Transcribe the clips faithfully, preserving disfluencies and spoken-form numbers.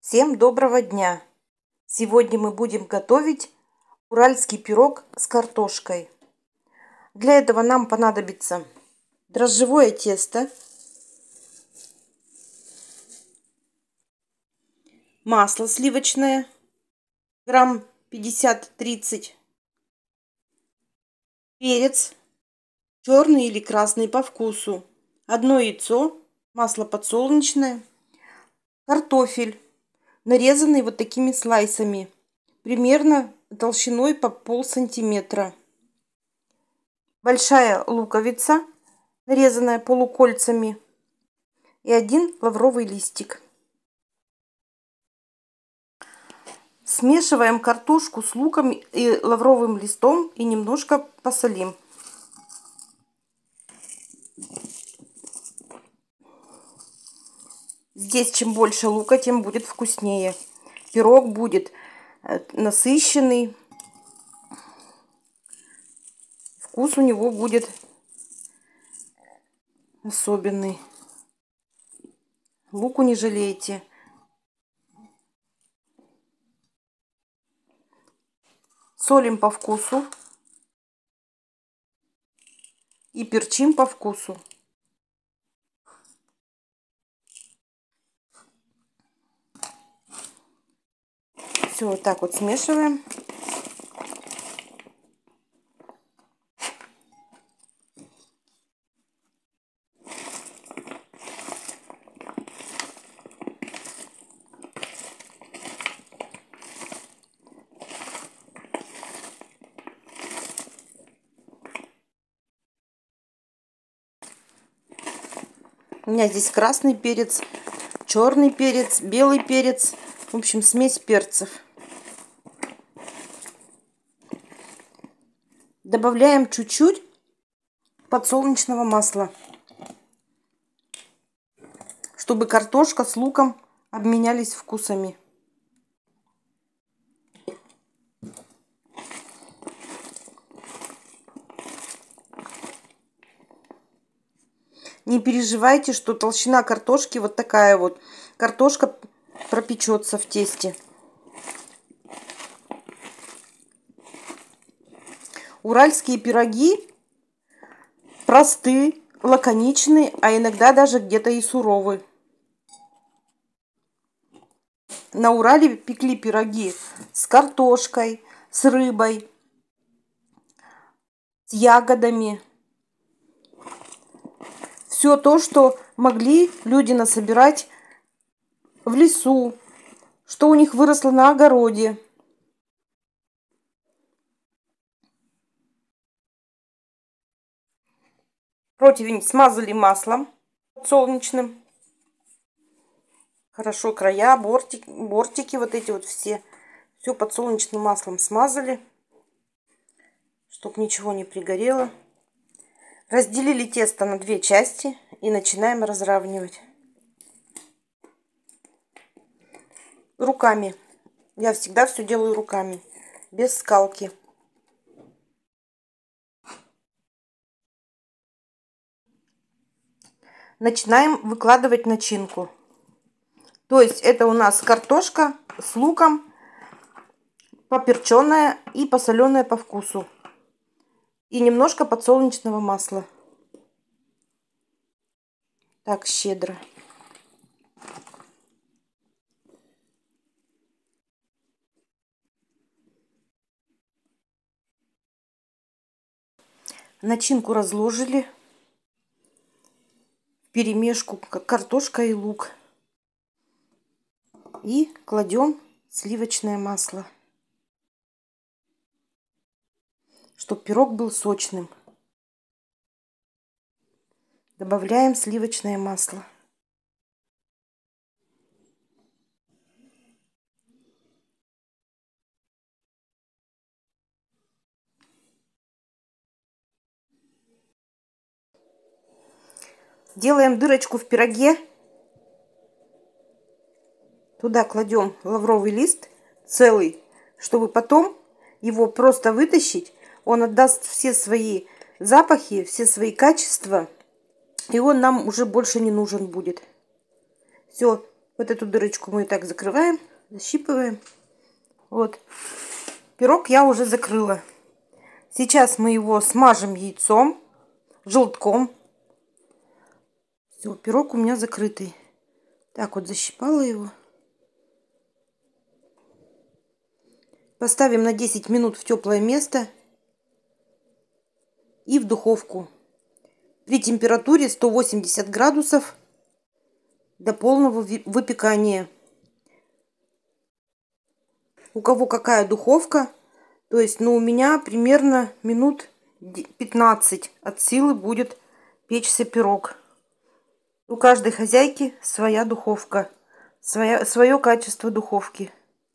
Всем доброго дня! Сегодня мы будем готовить уральский пирог с картошкой. Для этого нам понадобится дрожжевое тесто, масло сливочное, грамм пятьдесят-тридцать, перец, черный или красный по вкусу, одно яйцо, масло подсолнечное, картофель, нарезанный вот такими слайсами, примерно толщиной по пол сантиметра. Большая луковица, нарезанная полукольцами, и один лавровый листик. Смешиваем картошку с луком и лавровым листом и немножко посолим. Здесь чем больше лука, тем будет вкуснее. Пирог будет насыщенный. Вкус у него будет особенный. Луку не жалейте. Солим по вкусу. И перчим по вкусу. Все вот так вот смешиваем. У меня здесь красный перец, черный перец, белый перец. В общем, смесь перцев. Добавляем чуть-чуть подсолнечного масла, чтобы картошка с луком обменялись вкусами. Не переживайте, что толщина картошки вот такая вот. Картошка пропечется в тесте. Уральские пироги просты, лаконичны, а иногда даже где-то и суровы. На Урале пекли пироги с картошкой, с рыбой, с ягодами. Все то, что могли люди насобирать в лесу, что у них выросло на огороде. Противень смазали маслом подсолнечным. Хорошо края, бортики, бортики вот эти вот все. Все подсолнечным маслом смазали, чтобы ничего не пригорело. Разделили тесто на две части и начинаем разравнивать. Руками. Я всегда все делаю руками, без скалки. Начинаем выкладывать начинку. То есть это у нас картошка с луком, поперченная и посоленная по вкусу. И немножко подсолнечного масла. Так, щедро. Начинку разложили. Вперемешку картошка и лук. И кладем сливочное масло, чтобы пирог был сочным. Добавляем сливочное масло. Делаем дырочку в пироге. Туда кладем лавровый лист целый, чтобы потом его просто вытащить. Он отдаст все свои запахи, все свои качества. И он нам уже больше не нужен будет. Все, Вот эту дырочку мы и так закрываем, защипываем. Вот. Пирог я уже закрыла. Сейчас мы его смажем яйцом, желтком. Все, пирог у меня закрытый. Так вот, защипала его. Поставим на десять минут в теплое место и в духовку при температуре сто восемьдесят градусов до полного выпекания. У кого какая духовка, то есть, ну, у меня примерно минут пятнадцать от силы будет печься пирог. У каждой хозяйки своя духовка, своя, свое качество духовки.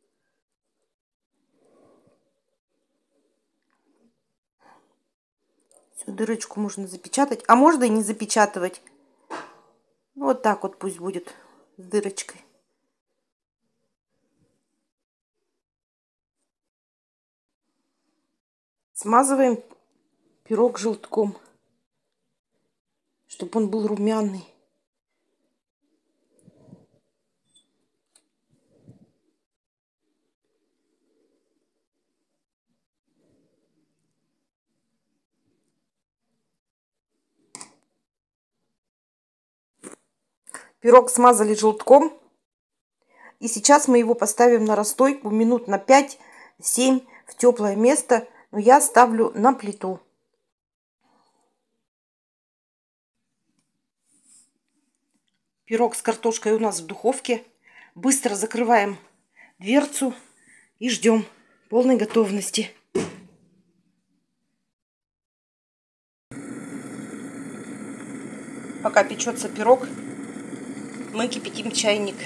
Всю дырочку можно запечатать, а можно и не запечатывать. Вот так вот пусть будет с дырочкой. Смазываем пирог желтком, чтобы он был румяный. Пирог смазали желтком. И сейчас мы его поставим на расстойку минут на пять-семь в теплое место. Но я ставлю на плиту. Пирог с картошкой у нас в духовке. Быстро закрываем дверцу и ждем полной готовности. Пока печется пирог, мы кипятим чайник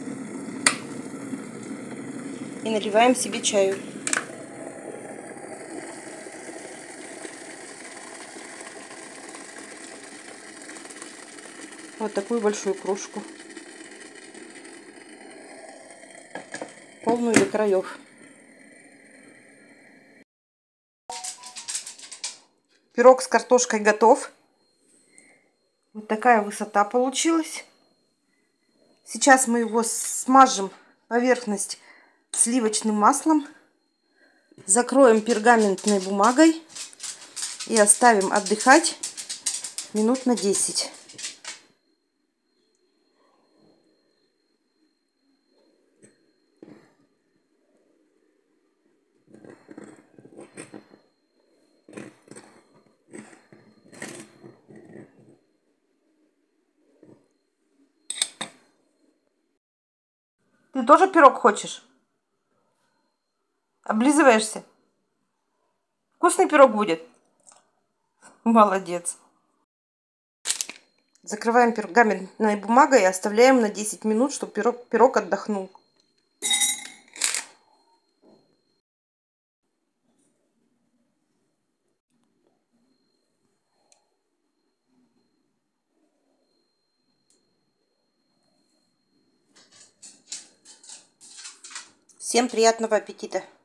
и наливаем себе чаю. Вот такую большую кружку, полную до краев. Пирог с картошкой готов. Вот такая высота получилась. Сейчас мы его смажем поверхность сливочным маслом, закроем пергаментной бумагой и оставим отдыхать минут на десять. Ты тоже пирог хочешь? Облизываешься? Вкусный пирог будет? Молодец. Закрываем пергаментной бумагой и оставляем на десять минут, чтобы пирог, пирог отдохнул. Всем приятного аппетита!